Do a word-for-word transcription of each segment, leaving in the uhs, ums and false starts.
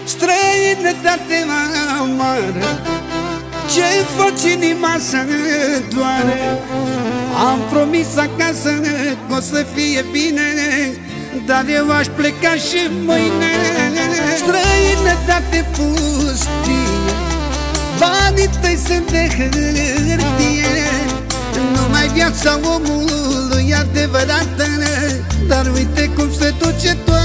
Străinătate amară, ce-mi faci inima să doare? Am promis acasă că o să fie bine, dar eu aș pleca și mâine. Străinătate pustie, banii tăi sunt de hârtie, numai viața omului e adevărată, dar uite cum se duce toată.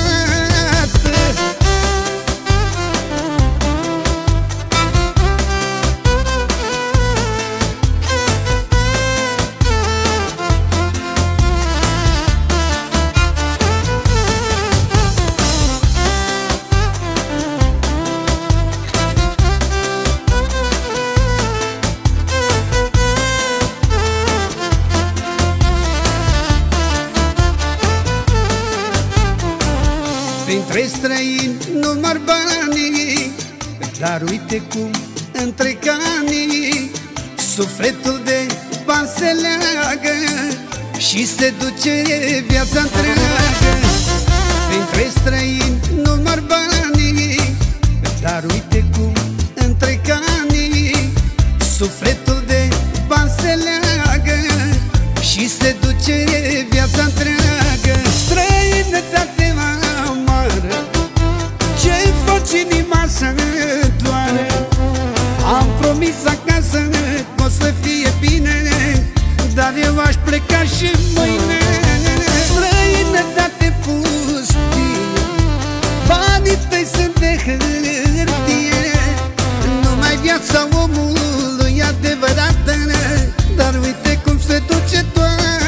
Printre străini număr banii, dar uite cum între canii sufletul de bani se leagă și se duce viața întreagă. Printre străini număr banii, dar uite cum între canii sufletul de bani se leagă și se duce viața întreagă. Străinătate amară, ce-mi faci inima să doare? Am promis acasă că o să fie bine, dar eu aș pleca și mâine. Străinătate pustie, banii tăi sunt de hârtie, numai viața omului e adevărată, dar uite cum se duce toată.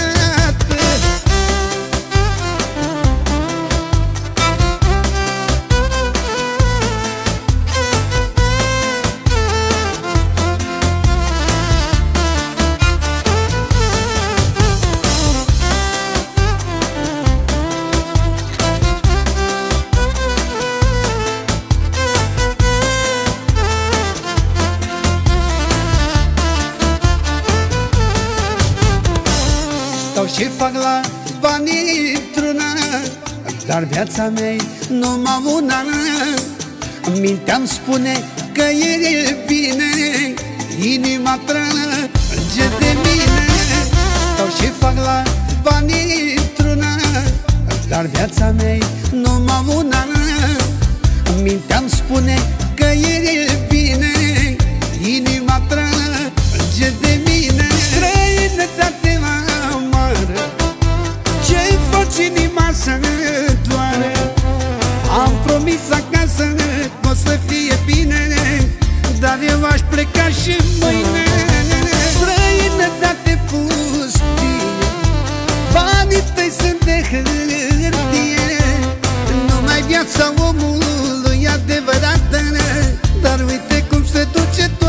Stau și fac la banii într-una, dar viața mea numai una. Mintea-mi spune că e bine, inima trage de mine. Stau și fac la banii într-una, dar viața mea numai una. Mintea-mi spune că e bine, inima trage de mine. Străinătate amară, ce-mi faci inima să doare? Am promis acasă că o să fie bine, dar eu aș pleca și mâine. Străinătate pustie, banii tăi sunt de hârtie, numai viața omului e adevărată, dar uite cum se duce toată.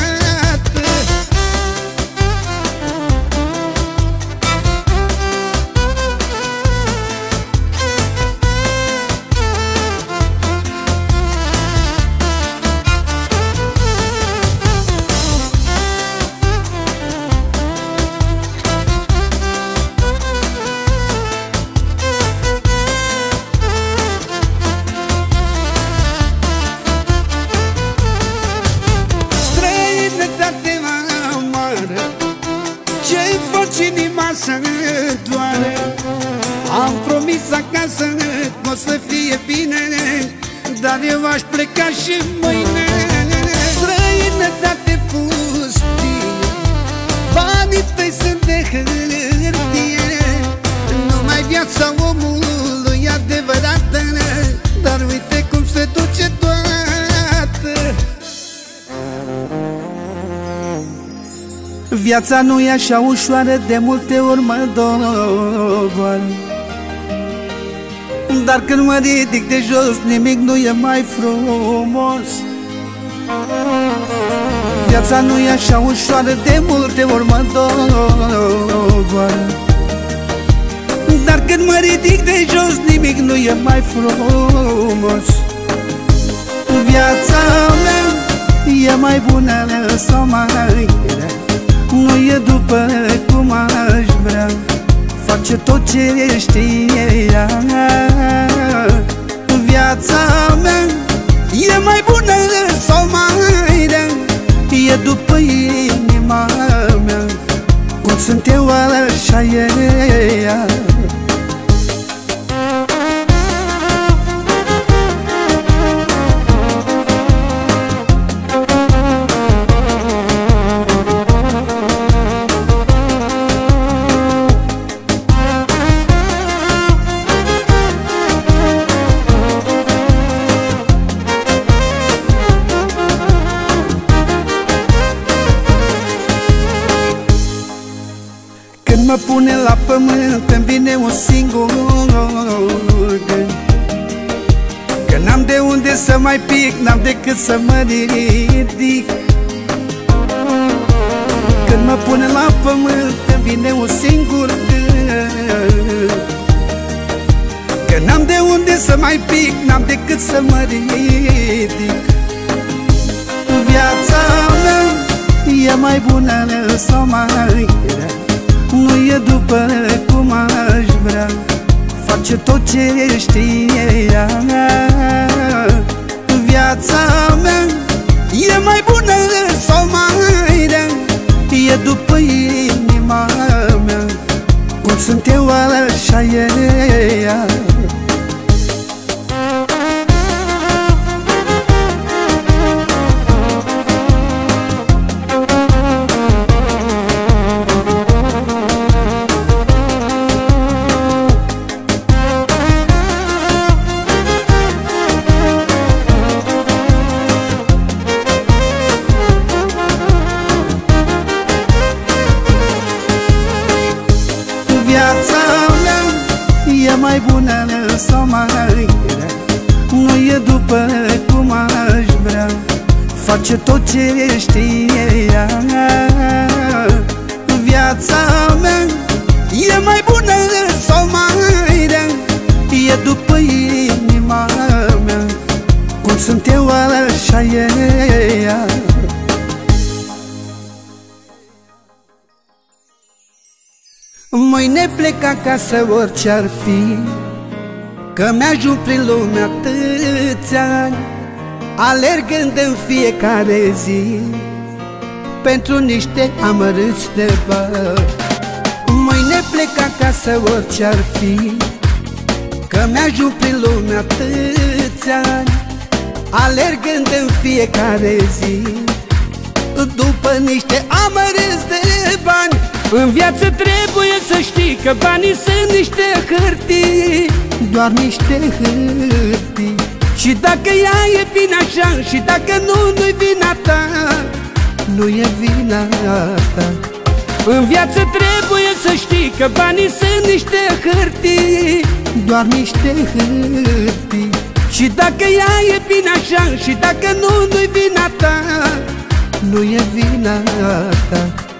Ce-mi faci inima să doare? Am promis acasă că o să fie bine, dar eu aș pleca și mâine. Străinătate pustie, banii tăi sunt de hârtie, numai viața omului e adevărată, dar uite cum se duce toată. Viața nu e așa ușoară, de multe ori mă doboară, dar când mă ridic de jos, nimic nu e mai frumos. Viața nu e așa ușoară, de multe ori mă doboară, dar când mă ridic de jos, nimic nu e mai frumos. Viața mea e mai bună sau mai rea, nu e după cum aș vrea, face tot ce știe ea. Viața mea e pune la pământ, îmi vine un singur gând, că n-am de unde să mai pic, n-am decât să mă ridic. Când mă pune la pământ, îmi vine un singur gând, că n-am de unde să mai pic, n-am decât să mă ridic. Viața mea e mai bună sau mai rea, nu e după cum aș vrea, face tot ce știe ea. Viața mea e mai bună sau mai rea, e după inima mea, cum sunt eu așa e ea. Viața mea e mai bună sau mai rea, nu e după cum aș vrea, face tot ce știe ea. Viața mea e mai bună sau mai rea, e după inima mea, cum sunt eu așa e ea. Mâine plec acasă orice-ar fi, că mi-ajung prin lume atâția ani, alergând în fiecare zi pentru niște amărâți de bani. Mâine plec acasă orice-ar fi, că mi-ajung prin lume atâția ani, alergând în fiecare zi după niște amărâți de bani. În viață trebuie să știi că banii sunt niște hârtii, doar niște hârtii, și dacă ea e bine așa, și dacă nu, nu-i vina ta, nu e vina ta. În viață trebuie să știi că banii sunt niște hârtii, doar niște hârtii, și dacă ea e bine așa, și dacă nu, nu-i vina ta, nu e vina ta.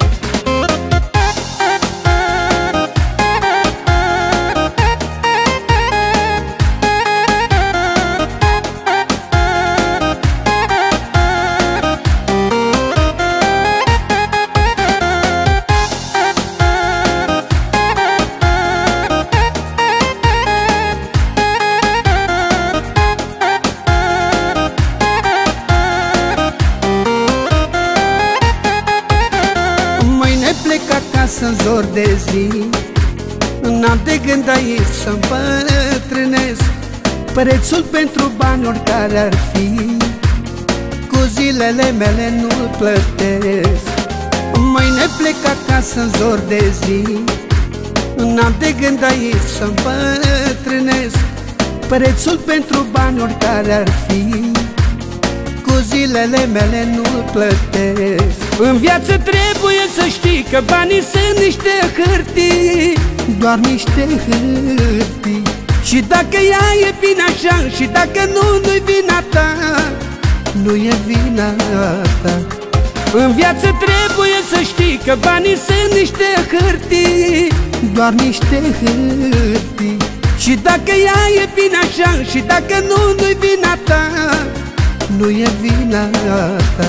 Plec acasă în zor de zi, n-am de gând aici să îmbătrânesc, prețul pentru bani oricare ar fi, cu zilele mele nu-l plătesc. Mâine plec acasă în zor de zi, n-am de gând aici să îmbătrânesc, prețul pentru bani oricare ar fi, cu zilele mele nu-l plătesc. În viață trebuie să știi că banii sunt niște hârtii, doar niște hârtii, și dacă ea e bine așa, și dacă nu, nu-i vina ta, nu e vina ta. În viață trebuie să știi că banii sunt niște hârtii, doar niște hârtii, și dacă ea e bine așa, și dacă nu, nu-i vina ta, nu e vina ta.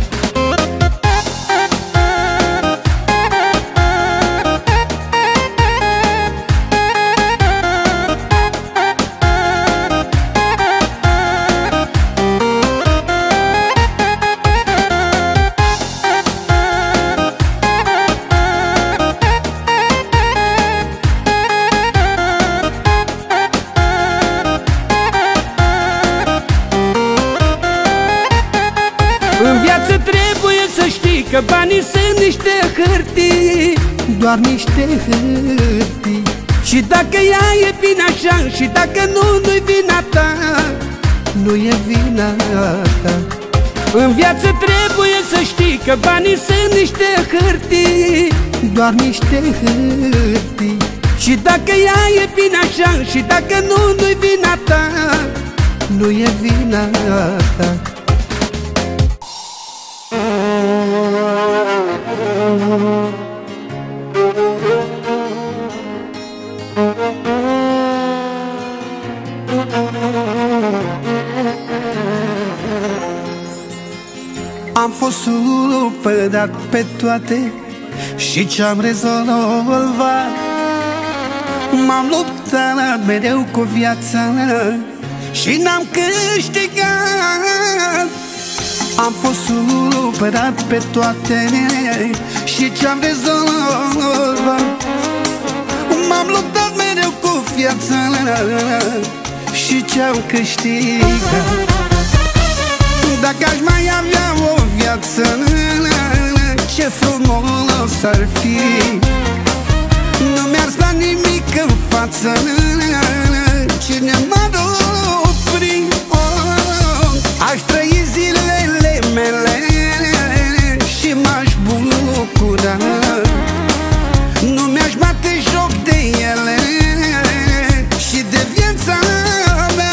În viață trebuie să știi că banii sunt niște hârtii, doar niște hârtii, și dacă ea e bine așa, și dacă nu, nu-i vina ta, nu e vina ta. În viață trebuie să știi că banii sunt niște hârtii, doar niște hârtii. Și dacă ea e bine așa, și dacă nu, nu-i vina ta, nu e vina ta. Am fost supărat pe toate și ce-am rezolvat. M-am luptat mereu cu viața și n-am câștigat. Am fost supărat pe toate și ce-am rezolvat. M-am luptat mereu cu viața și ce-am câștigat. Dacă aș mai avea o viață, ce frumos ar fi. Nu mi-ar sta nimic în față, cine m-ar opri. Oh, aș trăi zilele mele și m-aș bucura. Nu mi-aș bate joc de ele și de viața mea.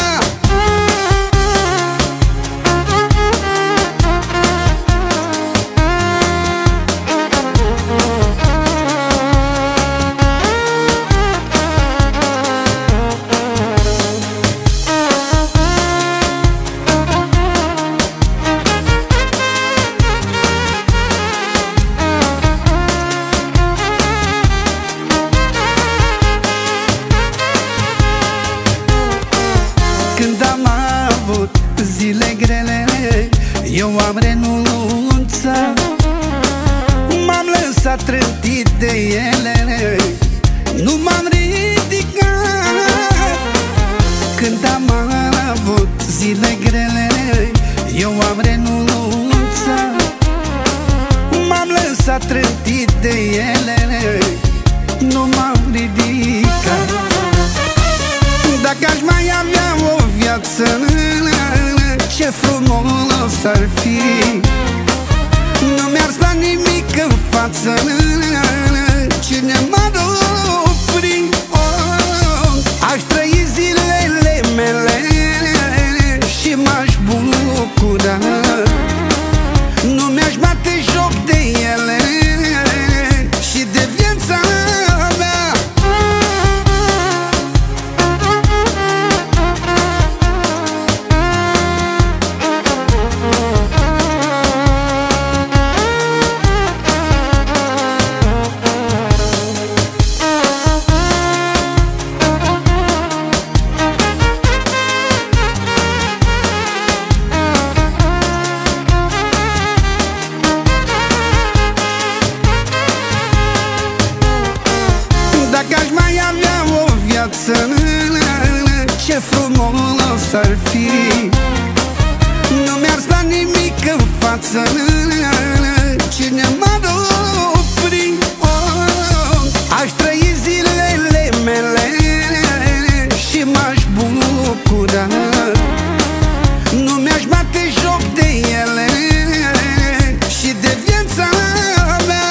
Când am avut zile grele, eu am renunțat. M-am lăsat trântit de ele, nu m-am ridicat. Când am avut zile grele, eu am renunțat. M-am lăsat trântit de ele, nu m-am ridicat. Dacă aș mai avea o viață, ce frumos ar fi. Nu mi-ar sta nimic în față, cine m-ar opri. Oh, aș trăi zilele mele și m-aș bucura. Nu mi-aș bate joc de ele și de viața mea. Dacă aș mai avea o viață, ce frumos ar fi. Nu mi-ar sta nimic în față, cine m-ar opri. Oh, aș trăi zilele mele și m-aș bucura. Nu mi-aș bate joc de ele și de viața mea.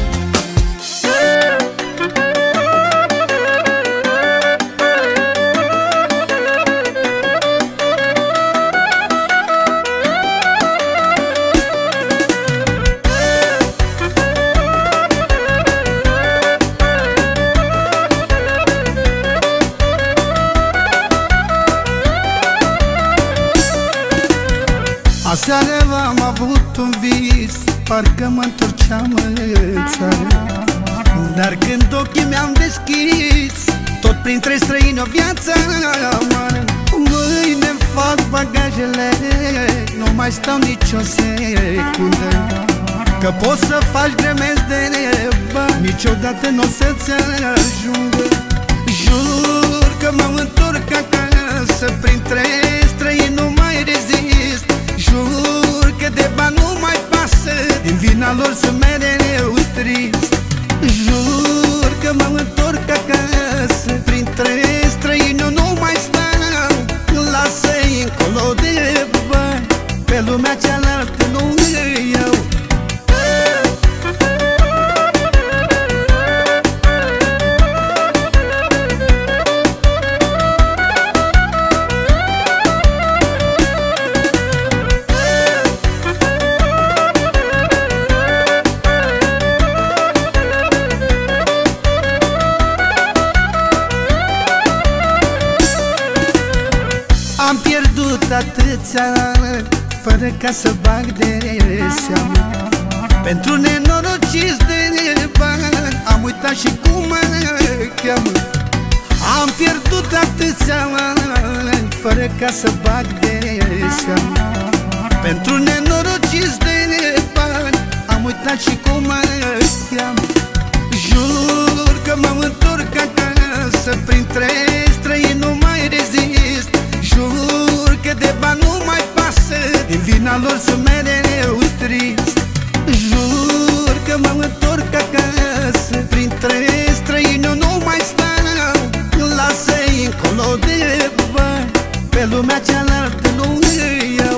Aseară am avut un vis, parcă mă întorceam în țară. Dar când ochii mi-am deschis, tot printre străini o viață amară. Mâine-mi fac bagajele, nu mai stau nicio secundă. Că poți să faci grămezi de bani, niciodată n-o să-ți ajungă. Jur că mă întorc acasă, printre străini nu mai rezist. Jur că de bani nu mai pasă, din vina lor sunt mereu trist. Jur că mă întorc acasă, printre străini nu mai stau. Lasă-i încolo de bani, pe lumea cealaltă nu îi iau. Am pierdut atâția ani fără ca să bag de seamă. Pentru nenorociți de bani am uitat și cum mă cheamă. Am pierdut atâția ani fără ca să bag de seamă. Pentru nenorociți de bani am uitat și cum mă cheamă. Jur că mă întorc acasă, printre străini nu mai rezist. Jur că de bani nu mai pasă, din vina lor sunt mereu trist. Jur că mă întorc acasă, printre străini eu nu mai stau. Lasă-i încolo de bani, pe lumea cealaltă nu îi iau.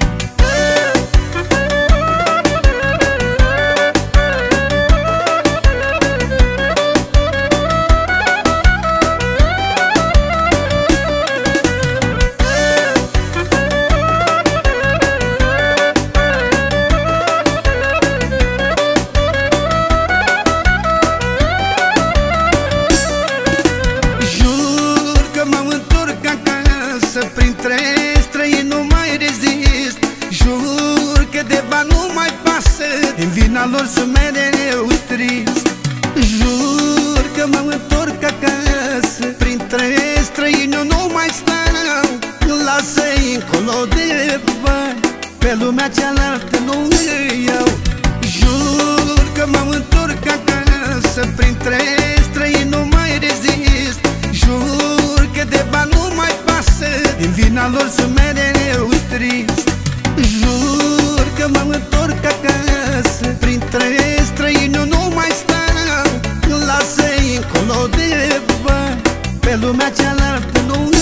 Printre străini nu mai rezist. Jur că de bani nu mai pasă, din vina lor sunt mereu trist. Jur că mă întorc acasă, printre străini eu nu mai stau. Lasă-i încolo de bani, pe lumea cealaltă nu îi iau. Jur că mă întorc acasă, printre străini nu mai rezist. Jur că de bani nu mai pasă, din vina lor sunt mereu trist. Jur că mă întorc acasă, printre străini eu nu mai stau. Lasă-i încolo de bani, pe lumea cealaltă nu